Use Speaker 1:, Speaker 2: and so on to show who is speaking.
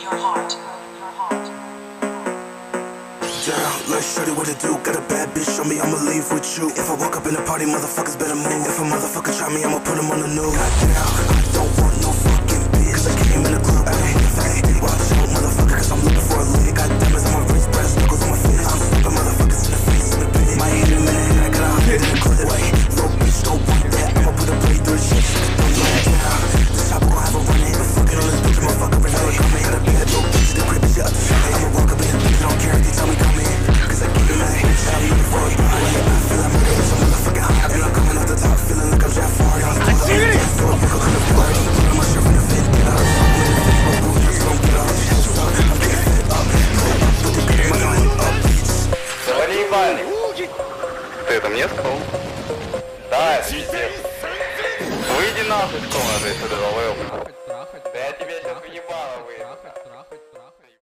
Speaker 1: Let's shorty what it do. Got a bad bitch, show me I'ma leave with you. If I walk up in the party, motherfuckers better move. If a motherfucker try me, I'ma put him on the news. Goddamn, I don't want no fucking bitch. Cause I came in the club, ayy, watch out, motherfucker, cause I'm looking for a lick. Got diamonds on my wrist, brass knuckles on my fist. I'm slapping motherfuckers in the face in the pit. My hand in a minute, I got a hundred in the clip. Wait, little bitch, don't want that. I'ma put a blade through the shit. This chopper gon' have a run in. But fucking on this bitch, motherfucker, right now, come in. Got a bad little bitch, the crib is your other side. I'ma walk up in the bitch, don't care if they tell me come in. Cause I give it my bitch, I'm looking for a body. I feel like my name is a motherfucking hot. And I'm coming off the top, feeling like I'm Jeff Far. I'm so a fucker could've party. Put on my shirt from the vendetta. I'm in the Facebook group, just don't get off. I'm getting fed up, put the bitch in my line up, bitch.
Speaker 2: Levi, ты это мне сказал? Да, пиздец. Выйди нахуй с комнаты, ты долбоёб. Да я тебе сейчас въебало выйду.